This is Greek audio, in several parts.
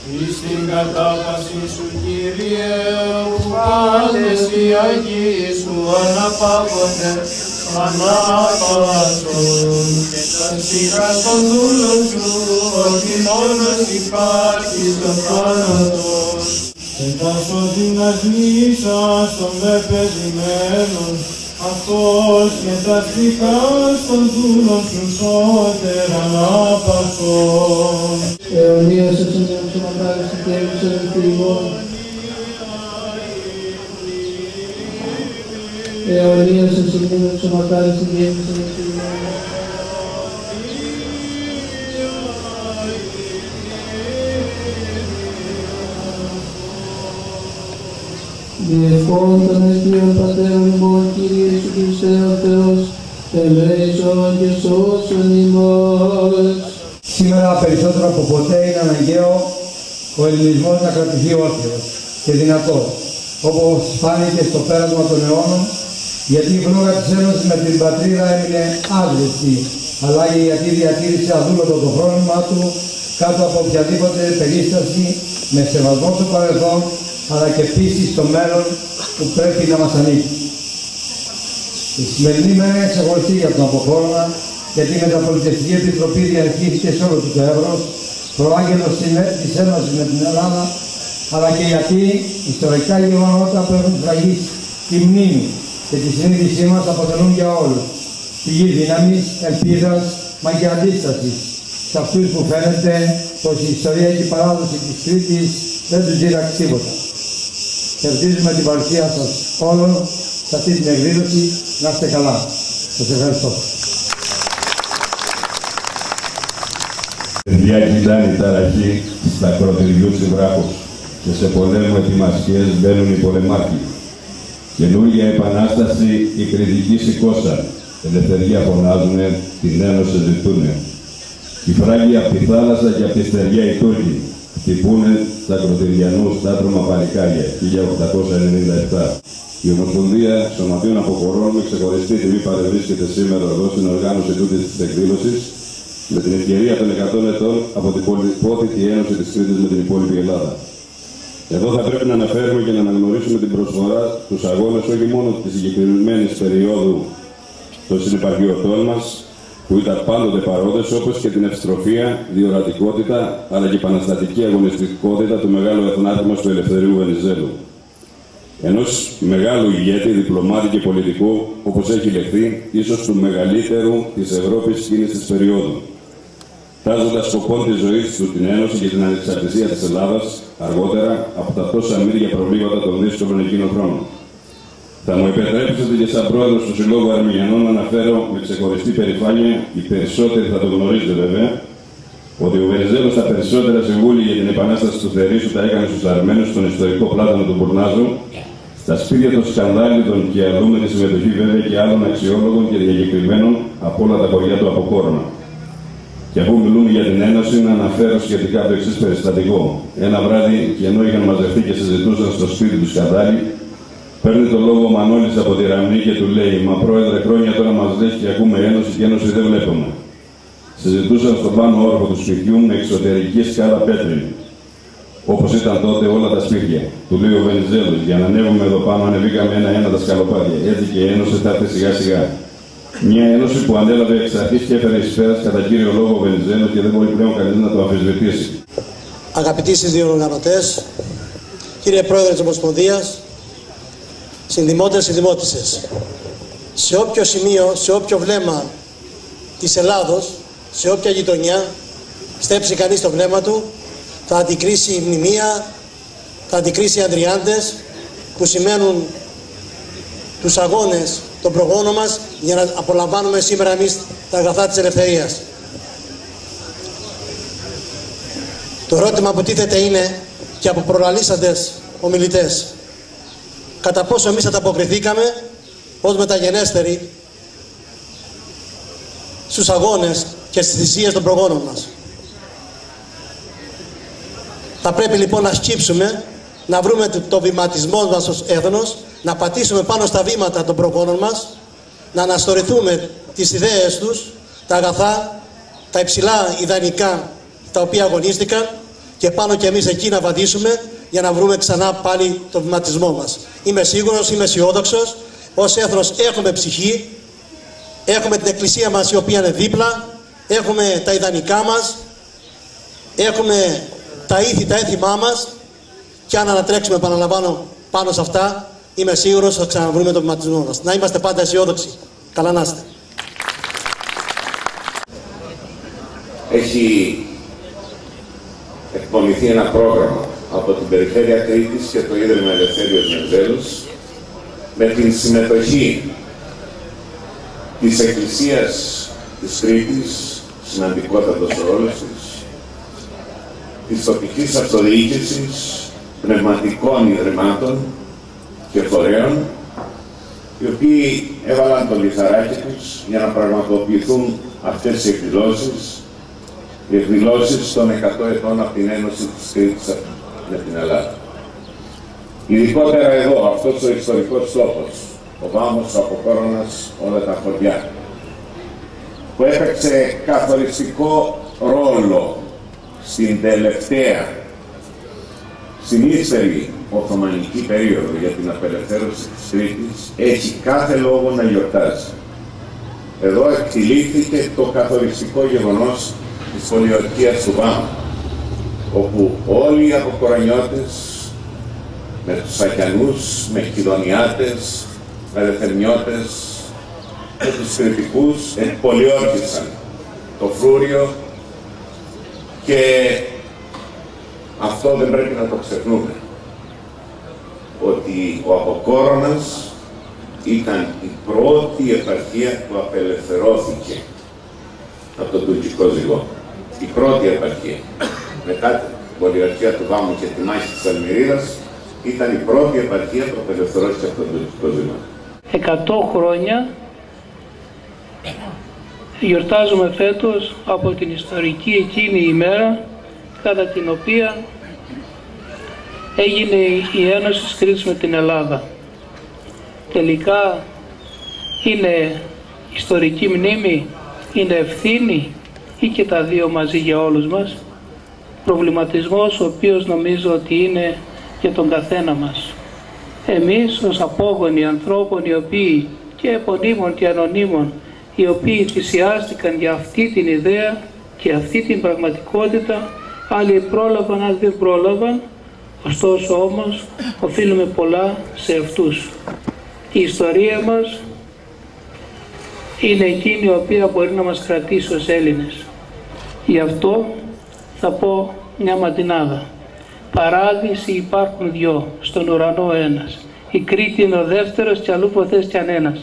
εις την κατάπαση σου, Κύριε, που πάντες οι Αγίοι σου αναπαύονται, ανάπαυσον και τα σειρά των δούλων σου, ότι μόνος υπάρχει στο θάνατος. Και τα σωτήνας νήσας των πεπαιδημένων, αυτός και τα στιχάς των δούλων σου σώτερα ανάπαυσον. Αιωνίας εσωμίων σου μακάρις και έμισον εμφυλιμών. Αιωνίας εσωμίων σου μακάρις και έμισον εμφυλιμών. Διευχών των αιστείων Πατέρων ημών, Κύριε Ιησού Χριστέ ο Θεός, ελέησον και σώσον ημάς. Σήμερα περισσότερο από ποτέ είναι αναγκαίο ο ελληνισμός να κρατηθεί όρθιος και δυνατός, όπως φάνηκε στο πέρασμα των αιώνων, γιατί η φλόγα της Ένωσης με την πατρίδα έμεινε άδρεστη, αλλά γιατί διατήρησε αδούλωτο το φρόνημα του κάτω από οποιαδήποτε περίσταση, με σεβασμό στο παρελθόν, αλλά και πίστη στο μέλλον που πρέπει να μας ανήκει. Η σημερινή μέρα είναι ξεχωριστή για τον αποχώρωνα, γιατί η Μεταπολιτευτική Επιτροπή διαρκήθηκε σε όλο το εύρος, προάγγελος της Ένωσης με την Ελλάδα, αλλά και γιατί ιστορικά γεγονότα που έχουν φραγίσει τη μνήμη και τη συνείδησή μας αποτελούν για όλους πηγή δύναμης, ελπίδας, μα και αντίστασης σε αυτούς που φαίνεται πως η ιστορία και η παράδοση της Κρήτης δεν τους δίδαξε τίποτα. Χαιρετίζουμε την παρουσία σας όλων σε αυτή την εκδήλωση. Να είστε καλά. Σας ευχαριστώ. Διακοιτάνε η ταραχή στα κροτηριού της βράχους και σε πολέμου ετοιμασίες μπαίνουν οι πολεμάρχοι. Καινούργια επανάσταση οι κριτικοί σηκώσαν. Ελευθερία φωνάζουνε, την ένωση ζητούνε. Οι φράγκοι απ' τη θάλασσα και απ' τη στεριά οι Τούρκοι χτυπούνε τα κροτηριανούς στάτρωμα παλικάρια 1897. Η Ομοσπονδία Σωματείων Αποχωρών με ξεχωριστή τιμή παρευρίσκεται σήμερα εδώ στην οργάνωση τούτης της εκδήλωσης με την ευκαιρία των 100 ετών από την πολυπόθητη ένωση της Κρήτης με την υπόλοιπη Ελλάδα. Εδώ θα πρέπει να αναφέρουμε και να αναγνωρίσουμε την προσφορά στους αγώνες όχι μόνο της συγκεκριμένης περίοδου των συνυπαρχιωτών μας, που ήταν πάντοτε παρόντες, όπως και την ευστροφία, διορατικότητα, αλλά και επαναστατική αγωνιστικότητα του μεγάλου εθνάρχου του Ελευθερίου Βενιζέλου. Ενός μεγάλου ηγέτη, διπλωμάτη και πολιτικού, όπως έχει λεχθεί, ίσως του μεγαλύτερου της Ευρώπης εκείνης της περίοδου. Τάζοντας σκοπόν της ζωής του την Ένωση και την ανεξαρτησία της Ελλάδας, αργότερα από τα τόσα μύρια προβλήματα των δύσκολων εκείνων χρόνων. Θα μου επιτρέψετε και σαν πρόεδρος του Συλλόγου Αρμενιανών να αναφέρω με ξεχωριστή περηφάνεια, οι περισσότεροι θα το γνωρίζετε βέβαια, ότι ο Βενιζέλος τα περισσότερα συμβούλια για την επανάσταση του Θερήσου τα έκανε στους Αρμένους στον ιστορικό πλάτανο του Μπουρνάζου, στα σπίτια των σκανδάλιδων και αλλού με τη συμμετοχή βέβαια και άλλων αξιόλογων και διακεκριμένων από όλα τα χωριά του Αποχώρωνα. Και αφού μιλούμε για την Ένωση, να αναφέρω σχετικά το εξής περιστατικό. Ένα βράδυ, και ενώ είχαν μαζευτεί και συζητούσαν στο σπίτι του σκανδάλι, παίρνει το λόγο ο Μανώλης από τη Ραμνή και του λέει: «Μα πρόεδρε, χρόνια τώρα μας λες και ακούμε Ένωση και Ένωση δεν βλέπουμε». Συζητούσαν στον πάνω όροφο του σπιτιού με εξωτερική σκάλα πέτρινη, όπως ήταν τότε όλα τα σπίτια. Του λέει ο Βενιζέλος: «Για να ανέβουμε εδώ πάνω, ανεβήκαμε ένα-ένα τα σκαλοπάτια. Έτσι και η Ένωση θα έρθει σιγά-σιγά». Μια ένωση που ανέλαβε εξ αρχής και έφερε εις πέρας κατά κύριο λόγο ο Βενιζέλος και δεν μπορεί πλέον κανείς να το αμφισβητήσει. Αγαπητοί συνδιοργανωτές, κύριε Πρόεδρε της Ομοσπονδίας, συνδημότες, συνδημότισσες, σε όποιο σημείο, σε όποιο βλέμμα της Ελλάδος, σε όποια γειτονιά στέψει κανείς το βλέμμα του, θα αντικρίσει η μνημεία, θα αντικρίσει οι αντριάντες που σημαίνουν τους αγώνες των προγόνων μας για να απολαμβάνουμε σήμερα εμείς τα αγαθά της ελευθερίας. Το ερώτημα που τίθεται είναι και από προλαλήσαντες ομιλητές: κατά πόσο εμείς ανταποκριθήκαμε ως μεταγενέστεροι στους αγώνες και στις θυσίες των προγόνων μας. Θα πρέπει λοιπόν να σκύψουμε, να βρούμε το βηματισμό μας ως έθνος, να πατήσουμε πάνω στα βήματα των προγόνων μας, να αναστορηθούμε τις ιδέες τους, τα αγαθά, τα υψηλά ιδανικά τα οποία αγωνίστηκαν και πάνω και εμείς εκεί να βαδίσουμε για να βρούμε ξανά πάλι το βηματισμό μας. Είμαι σίγουρος, είμαι αισιόδοξος, ως έθνος έχουμε ψυχή, έχουμε την εκκλησία μας η οποία είναι δίπλα, έχουμε τα ιδανικά μας, έχουμε τα ήθη, τα έθιμά μας και αν ανατρέξουμε, επαναλαμβάνω, πάνω σε αυτά, είμαι σίγουρος θα ξαναβρούμε το βηματισμό μας. Να είμαστε πάντα αισιόδοξοι. Καλά να είστε. Έχει εκπονηθεί ένα πρόγραμμα από την Περιφέρεια Κρήτης και το Ίδρυμα Ελευθέριος Βενιζέλος με την συμμετοχή της Εκκλησίας της Κρήτης, σημαντικότατος ο ρόλος της τοπικής αυτοδιοίκησης, πνευματικών ιδρυμάτων και φορέων, οι οποίοι έβαλαν το λιθαράκι τους για να πραγματοποιηθούν αυτές οι εκδηλώσεις, οι εκδηλώσεις των 100 ετών από την Ένωση της Κρήτης με την Ελλάδα. Ειδικότερα εδώ, αυτός ο ιστορικός τόπος, ο Βάμος, ο Αποκόρωνας, όλα τα χωριά, που έπαιξε καθοριστικό ρόλο στην τελευταία, στην ύστερη Οθωμανική περίοδο για την απελευθέρωση της Κρήτης, έχει κάθε λόγο να γιορτάζει. Εδώ εκτυλίχθηκε το καθοριστικό γεγονός της πολιορκίας του Βάμου, όπου όλοι οι αποκορονιώτες, με τους Ακιανούς, με Κιδωνιάτες, με Ελευθερνιώτες, με τους Κρητικούς, πολιόρκησαν το φρούριο και αυτό δεν πρέπει να το ξεχνούμε, ότι ο Αποκόρωνας ήταν η πρώτη επαρχία που απελευθερώθηκε από τον τουρκικό ζυγό. Η πρώτη επαρχία. Μετά την πολιορκία του Βάμου και τη μάχη της Αλμυρίδας, ήταν η πρώτη επαρχία που απελευθερώθηκε από τον τουρκικό ζυγό. 100 χρόνια γιορτάζουμε φέτος από την ιστορική εκείνη ημέρα κατά την οποία έγινε η Ένωση της Κρήτης με την Ελλάδα. Τελικά είναι ιστορική μνήμη, είναι ευθύνη ή και τα δύο μαζί για όλους μας. Προβληματισμός ο οποίος νομίζω ότι είναι για τον καθένα μας. Εμείς ως απόγονοι ανθρώπων οι οποίοι και επωνύμων και ανωνύμων, οι οποίοι θυσιάστηκαν για αυτή την ιδέα και αυτή την πραγματικότητα, άλλοι πρόλαβαν, άλλοι δεν πρόλαβαν, ωστόσο όμως οφείλουμε πολλά σε αυτούς. Η ιστορία μας είναι εκείνη η οποία μπορεί να μας κρατήσει ως Έλληνες. Γι' αυτό θα πω μια ματινάδα. Παράδεισοι υπάρχουν δυο, στον ουρανό ένας. Η Κρήτη είναι ο δεύτερος και αλλού ποθές κι αν ένας.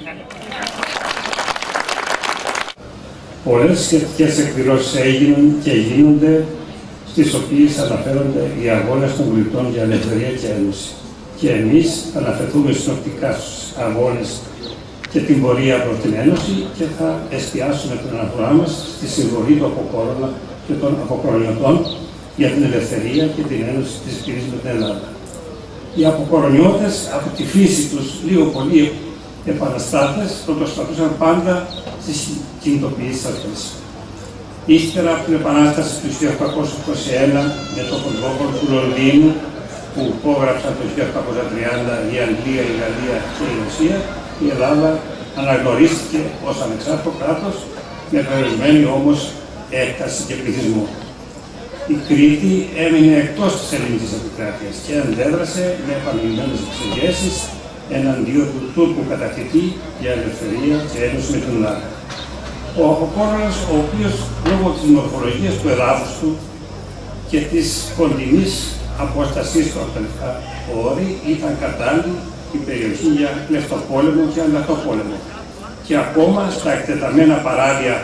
Πολλές σχετικές εκδηλώσεις έγιναν και γίνονται, στις οποίες αναφέρονται οι αγώνες των πολιτών για ελευθερία και ένωση. Και εμείς αναφερθούμε συνοπτικά στους αγώνες και την πορεία προς την Ένωση και θα εστιάσουμε την αναφορά μας στη συμβολή του Αποκόρονα και των Αποκορονιωτών για την ελευθερία και την ένωση της Κρήτης με την Ελλάδα. Οι Αποκορονιώτες από τη φύση τους λίγο πολύ επαναστάτες πρωτοστατούσαν πάντα στις κινητοποιήσεις αυτές. Ύστερα από την Επανάσταση του 1821 με το πρωτόκολλο του Λονδίνου που υπόγραψαν το 1830 η Αγγλία, η Γαλλία και η Ρωσία, η Ελλάδα αναγνωρίστηκε ως ανεξάρτητο κράτος με περιορισμένη όμως έκταση και πληθυσμό. Η Κρήτη έμεινε εκτός της ελληνικής επικράτειας και αντέδρασε με επανειλημμένες εξεγέρσεις εναντίον του Τούρκου κατακτητή για ελευθερία και ένωση με την Ελλάδα. Ο Αποκόρωνας, ο οποίος λόγω της μορφολογίας του εδάφους του και της κοντινής απόστασής του από τα λευκά όρη, ήταν κατάλληλη η περιοχή για κλεφτοπόλεμο και ανταρτοπόλεμο. Και ακόμα στα εκτεταμένα παράλια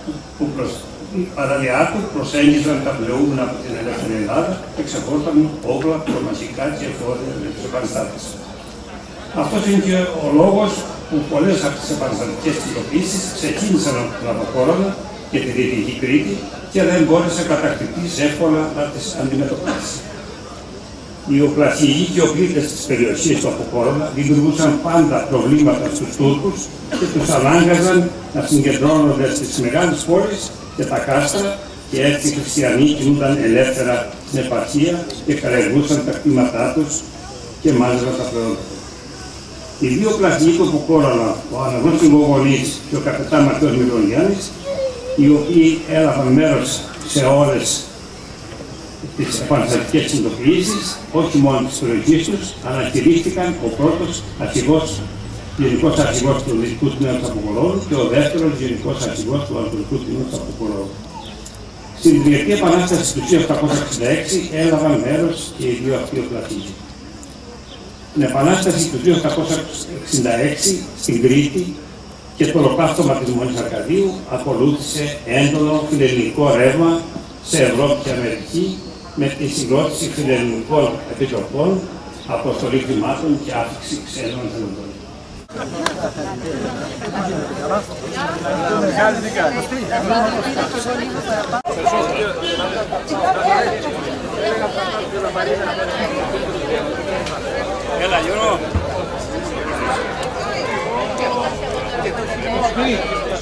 του προσέγγιζαν τα πλεούμενα από την ελεύθερη Ελλάδα και ξεχώριζαν όπλα, προμαχικά και εφόδια με τους επαναστάτες. Αυτός είναι και ο λόγος που πολλές από τις επαναστατικές κινητοποιήσεις ξεκίνησαν από τον Αποκόρονα και τη Δυτική Κρήτη και δεν μπόρεσε κατακτητής εύκολα να τις αντιμετωπίσει. Οι οπλαρχηγοί και οπλίτες της περιοχής του Αποκόρονα δημιουργούσαν πάντα προβλήματα στους Τούρκους και τους ανάγκαζαν να συγκεντρώνονται στις μεγάλες πόλεις και τα κάστρα και έτσι οι χριστιανοί κινούνταν ελεύθερα στην επαρχία και καλλιεργούσαν τα κτήματά τους και μάζευαν τα προϊόντα. Οι δύο πλατιοί του Αποκόραλα, ο αναγνώστης Γογονής και ο καπετάν Ματέος Μητρονιάννης, οι οποίοι έλαβαν μέρος σε όλες τις επαναστατικές συνειδητοποιήσεις, όχι μόνο τις ιστορικής τους, αλλά κηρύχθηκαν ο πρώτος αρχηγός, γενικός αρχηγός του Δυτικού Τμήματος Αποκορόλου και ο δεύτερος γενικός αρχηγός του Ανατολικού Τμήματος Αποκορόλου. Στην Τριετή Επανάσταση του 1866 έλαβαν μέρος και οι δύο αυτοί πλατοί. Την Επανάσταση του 1866 στην Κρήτη και το ολοκαύτωμα της Μονής Αρκαδίου ακολούθησε έντονο φιλελληνικό ρεύμα σε Ευρώπη και Αμερική με τη συγκρότηση φιλελληνικών επιτροπών, αποστολή χρημάτων και άφηξη ξένων εθελοντών. Έλα, Γιώργο.